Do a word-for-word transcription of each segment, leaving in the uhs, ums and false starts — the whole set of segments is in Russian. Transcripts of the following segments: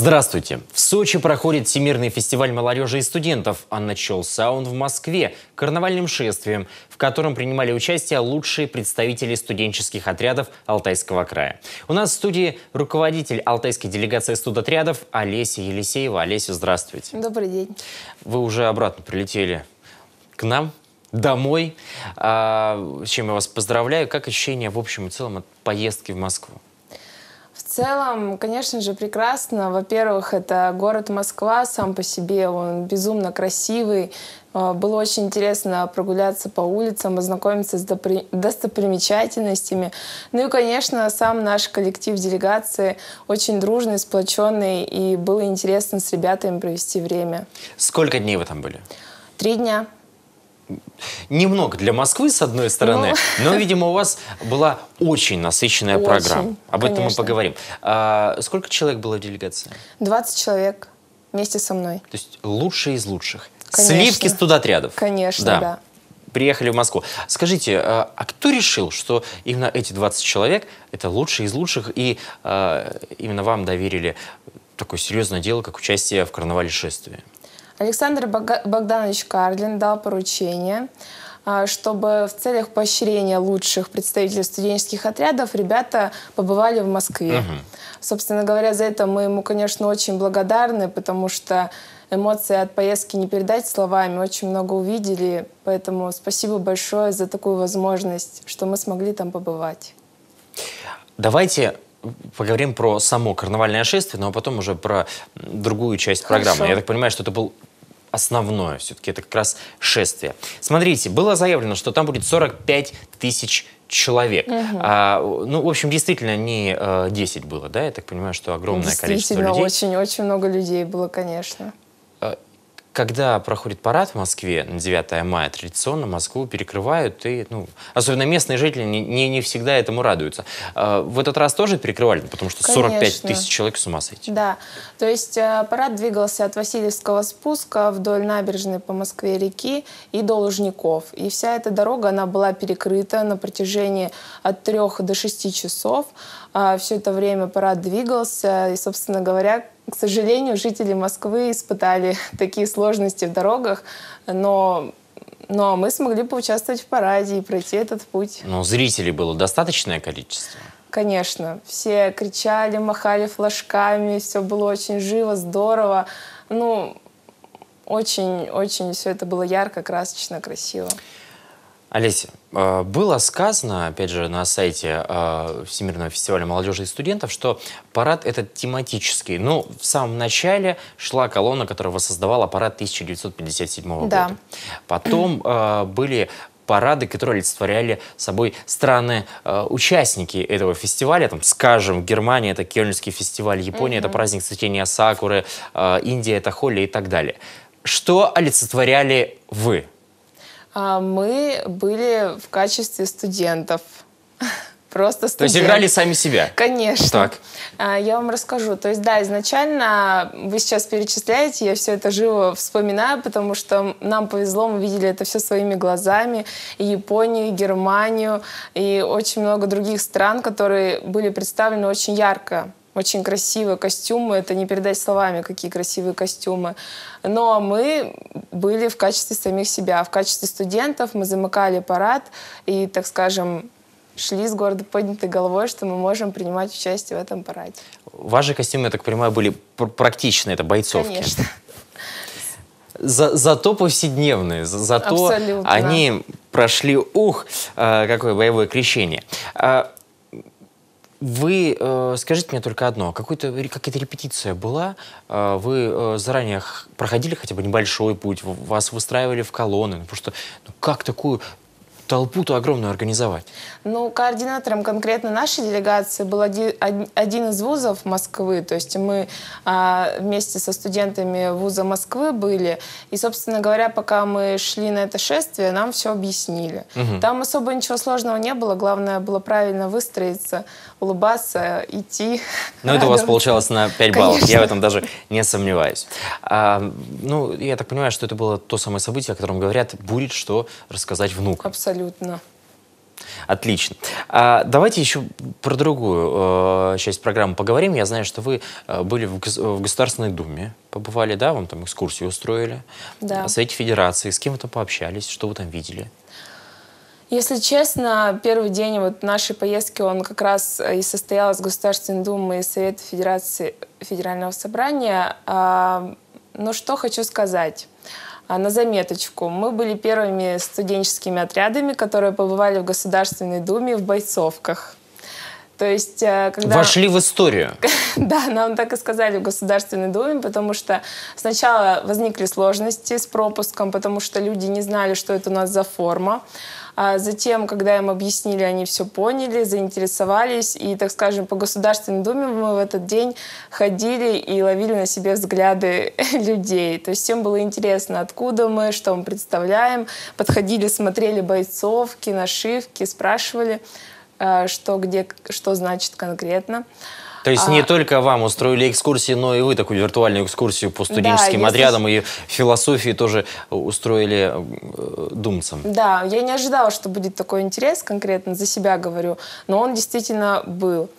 Здравствуйте! В Сочи проходит Всемирный фестиваль молодежи и студентов, а начался он в Москве карнавальным шествием, в котором принимали участие лучшие представители студенческих отрядов Алтайского края. У нас в студии руководитель алтайской делегации студотрядов Олеся Елисеева. Олеся, здравствуйте. Добрый день. Вы уже обратно прилетели к нам, домой, а, с чем я вас поздравляю. Как ощущения в общем и целом от поездки в Москву? В целом, конечно же, прекрасно. Во-первых, это город Москва сам по себе, он безумно красивый. Было очень интересно прогуляться по улицам, ознакомиться с достопримечательностями. Ну и, конечно, сам наш коллектив делегации очень дружный, сплоченный, и было интересно с ребятами провести время. Сколько дней вы там были? Три дня. Немного для Москвы, с одной стороны, ну... но, видимо, у вас была очень насыщенная очень, программа. Об конечно. этом мы поговорим. А сколько человек было в делегации? двадцать человек вместе со мной. То есть лучшие из лучших. Конечно. Сливки студотрядов. Конечно, да. да. Приехали в Москву. Скажите, а, а кто решил, что именно эти двадцать человек – это лучшие из лучших, и а, именно вам доверили такое серьезное дело, как участие в карнавале шествия? Александр Богданович Карлин дал поручение, чтобы в целях поощрения лучших представителей студенческих отрядов ребята побывали в Москве. Угу. Собственно говоря, за это мы ему, конечно, очень благодарны, потому что эмоции от поездки не передать словами, очень много увидели, поэтому спасибо большое за такую возможность, что мы смогли там побывать. Давайте поговорим про само карнавальное шествие, но потом уже про другую часть Хорошо. программы. Я так понимаю, что это был основное, все-таки это как раз шествие. Смотрите, было заявлено, что там будет сорок пять тысяч человек. Угу. А, ну, в общем, действительно, не а, десять было, да? Я так понимаю, что огромное количество людей. Действительно, очень-очень много людей было, конечно. Когда проходит парад в Москве на девятое мая, традиционно Москву перекрывают, и, ну, особенно местные жители не, не, не всегда этому радуются. А в этот раз тоже перекрывали, потому что сорок пять тысяч человек, с ума сойти. Да, то есть парад двигался от Васильевского спуска вдоль набережной по Москве-реки и до Лужников. И вся эта дорога, она была перекрыта на протяжении от трех до шести часов. Все это время парад двигался, и, собственно говоря, к сожалению, жители Москвы испытали такие сложности в дорогах, но, но мы смогли поучаствовать в параде и пройти этот путь. Но зрителей было достаточное количество? Конечно. Все кричали, махали флажками, все было очень живо, здорово. Ну, очень-очень все это было ярко, красочно, красиво. Олеся, было сказано, опять же, на сайте Всемирного фестиваля молодежи и студентов, что парад этот тематический. Ну, в самом начале шла колонна, которая воссоздавала парад тысяча девятьсот пятьдесят седьмого да. года. Потом были парады, которые олицетворяли собой страны-участники этого фестиваля. Там, скажем, Германия — это Кёльнский фестиваль, Япония mm-hmm. — это праздник цветения сакуры, Индия — это Холли и так далее. Что олицетворяли вы? Мы были в качестве студентов. Просто студенты. То есть играли сами себя? Конечно. Так. Я вам расскажу. То есть, да, изначально вы сейчас перечисляете, я все это живо вспоминаю, потому что нам повезло, мы видели это все своими глазами. И Японию, и Германию, и очень много других стран, которые были представлены очень ярко. Очень красивые костюмы, это не передать словами, какие красивые костюмы. Но мы были в качестве самих себя, в качестве студентов мы замыкали парад и, так скажем, шли с гордо поднятой головой, что мы можем принимать участие в этом параде. Ваши костюмы, я так понимаю, были практичные, это бойцовки. Конечно. За, зато повседневные, за, зато Абсолютно. Они прошли, ух, какое боевое крещение. Вы э, скажите мне только одно. Какая-то репетиция была? Э, вы э, заранее проходили хотя бы небольшой путь? Вас выстраивали в колонны? Потому что ну, как такую толпу-то огромную организовать? Ну, координатором конкретно нашей делегации был один, один из вузов Москвы. То есть мы а, вместе со студентами вуза Москвы были. И, собственно говоря, пока мы шли на это шествие, нам все объяснили. Угу. Там особо ничего сложного не было. Главное было правильно выстроиться, улыбаться, идти. Ну, это у вас получалось на пять баллов. Я в этом даже не сомневаюсь. А, ну, я так понимаю, что это было то самое событие, о котором говорят, будет что рассказать внукам. Абсолютно. Отлично. А давайте еще про другую э, часть программы поговорим. Я знаю, что вы э, были в, гос в Государственной Думе, побывали, да, вам там экскурсию устроили. Да. В Совете Федерации. С кем вы там пообщались, что вы там видели? Если честно, первый день вот нашей поездки, он как раз и состоял из Государственной Думы и Совета Федерации Федерального собрания. А, ну, что хочу сказать. А, на заметочку. Мы были первыми студенческими отрядами, которые побывали в Государственной Думе в бойцовках. То есть, когда... Вошли в историю. Да, нам так и сказали в Государственной Думе, потому что сначала возникли сложности с пропуском, потому что люди не знали, что это у нас за форма. А затем, когда им объяснили, они все поняли, заинтересовались. И, так скажем, по Государственной Думе мы в этот день ходили и ловили на себе взгляды людей. То есть всем было интересно, откуда мы, что мы представляем. Подходили, смотрели бойцовки, нашивки, спрашивали, что где, что значит конкретно. То есть а... не только вам устроили экскурсии, но и вы такую виртуальную экскурсию по студенческим да, отрядам если... и философии тоже устроили э, думцам. Да, я не ожидала, что будет такой интерес, конкретно за себя говорю, но он действительно был.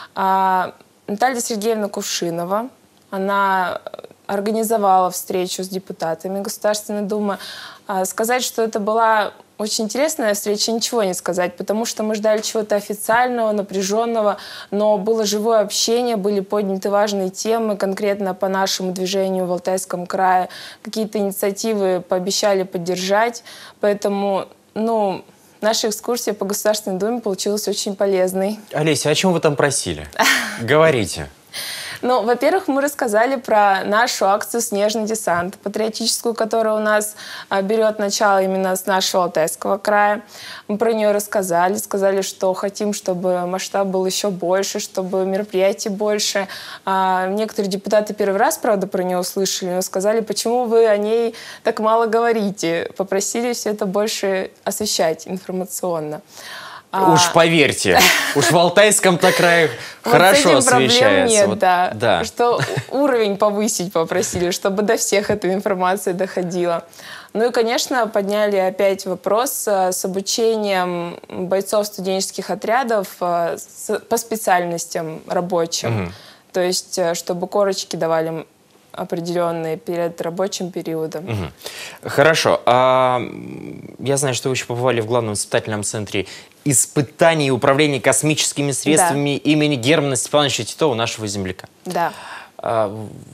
А, Наталья Сергеевна Кувшинова, она организовала встречу с депутатами Государственной Думы. А, сказать, что это была очень интересная встреча, ничего не сказать, потому что мы ждали чего-то официального, напряженного, но было живое общение, были подняты важные темы, конкретно по нашему движению в Алтайском крае. Какие-то инициативы пообещали поддержать, поэтому, ну, наша экскурсия по Государственной Думе получилась очень полезной. Олеся, о чем вы там просили? Говорите. Ну, во-первых, мы рассказали про нашу акцию «Снежный десант», патриотическую, которая у нас а, берет начало именно с нашего Алтайского края. Мы про нее рассказали, сказали, что хотим, чтобы масштаб был еще больше, чтобы мероприятий больше. А, некоторые депутаты первый раз, правда, про нее услышали, но сказали, почему вы о ней так мало говорите. Попросили все это больше освещать информационно. Уж поверьте, уж в Алтайском-то крае хорошо освещается. Нет, вот, да. да. Что уровень повысить попросили, чтобы до всех эта информация доходила. Ну и, конечно, подняли опять вопрос с обучением бойцов студенческих отрядов по специальностям рабочим. Угу. То есть, чтобы корочки давали определенные перед рабочим периодом. Угу. Хорошо. А, я знаю, что вы еще побывали в главном испытательном центре испытаний и управления космическими средствами да. имени Германа Степановича Титова, нашего земляка. Да. А,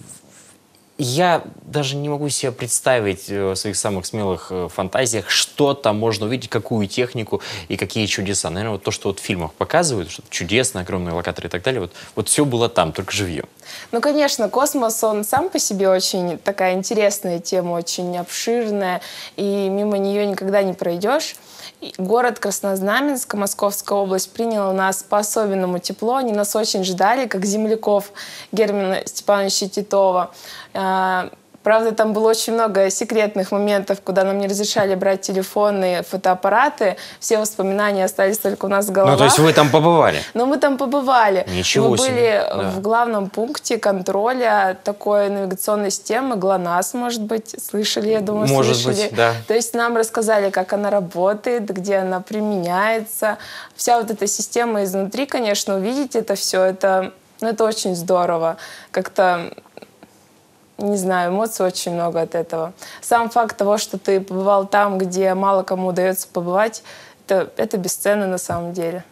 я даже не могу себе представить в своих самых смелых фантазиях, что там можно увидеть, какую технику и какие чудеса. Наверное, вот то, что вот в фильмах показывают, что чудесно, огромные локаторы и так далее, вот, вот все было там, только живьем. Ну, конечно, космос, он сам по себе очень такая интересная тема, очень обширная, и мимо нее никогда не пройдешь. Город Краснознаменск, Московская область, принял нас по-особенному тепло. Они нас очень ждали, как земляков Германа Степановича Титова. Правда, там было очень много секретных моментов, куда нам не разрешали брать телефоны, фотоаппараты. Все воспоминания остались только у нас в головах. Ну, то есть вы там побывали? Ну, мы там побывали. Ничего мы себе. были Да. в главном пункте контроля такой навигационной системы ГЛОНАСС, может быть, слышали, я думаю, может слышали. Быть, да. То есть нам рассказали, как она работает, где она применяется. Вся вот эта система изнутри, конечно, увидеть это все, это, ну, это очень здорово. Как-то... Не знаю, эмоций очень много от этого. Сам факт того, что ты побывал там, где мало кому удается побывать, это, это бесценно на самом деле.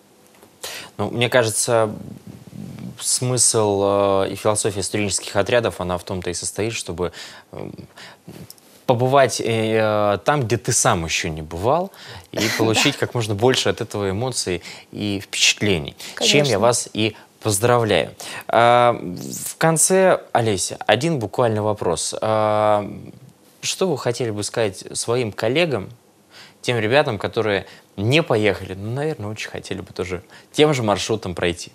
Ну, мне кажется, смысл э, и философия студенческих отрядов, она в том-то и состоит, чтобы э, побывать э, там, где ты сам еще не бывал, и получить как можно больше от этого эмоций и впечатлений. Чем я вас и поздравляю. В конце, Олеся, один буквально вопрос. Что вы хотели бы сказать своим коллегам, тем ребятам, которые не поехали, но, наверное, очень хотели бы тоже тем же маршрутом пройти?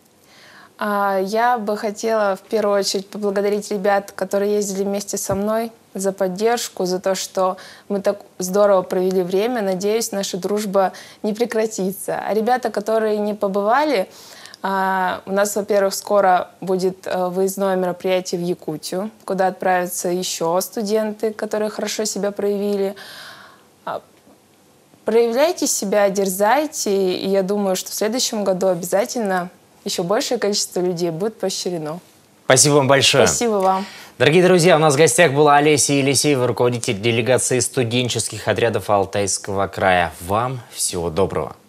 Я бы хотела в первую очередь поблагодарить ребят, которые ездили вместе со мной, за поддержку, за то, что мы так здорово провели время. Надеюсь, наша дружба не прекратится. А ребята, которые не побывали, Uh, у нас, во-первых, скоро будет uh, выездное мероприятие в Якутию, куда отправятся еще студенты, которые хорошо себя проявили. Uh, Проявляйте себя, дерзайте, и я думаю, что в следующем году обязательно еще большее количество людей будет поощрено. Спасибо вам большое. Спасибо вам. Дорогие друзья, у нас в гостях была Олеся Елисеева, руководитель делегации студенческих отрядов Алтайского края. Вам всего доброго.